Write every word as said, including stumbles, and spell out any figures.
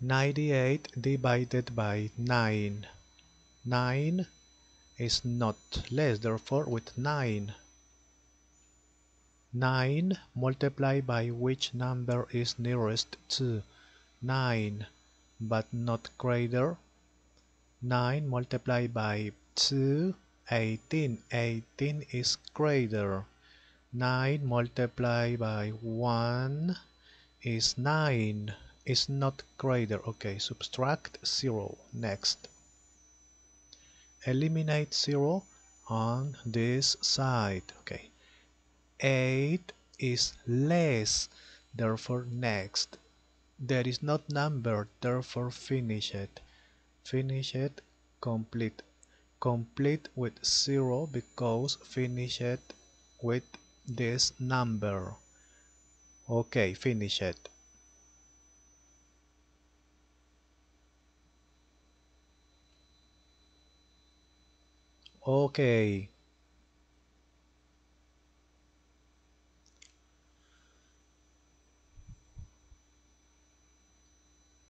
ninety-eight divided by nine. nine is not less, therefore with nine. nine multiplied by which number is nearest to nine, but not greater? nine multiplied by two, eighteen. eighteen is greater. nine multiplied by one is nine. Is not greater. Okay, subtract zero. Next. Eliminate zero on this side. Okay. eight is less, therefore next. There is not number, therefore finish it. Finish it, complete. Complete with zero because finish it with this number. Okay, finish it. Okay,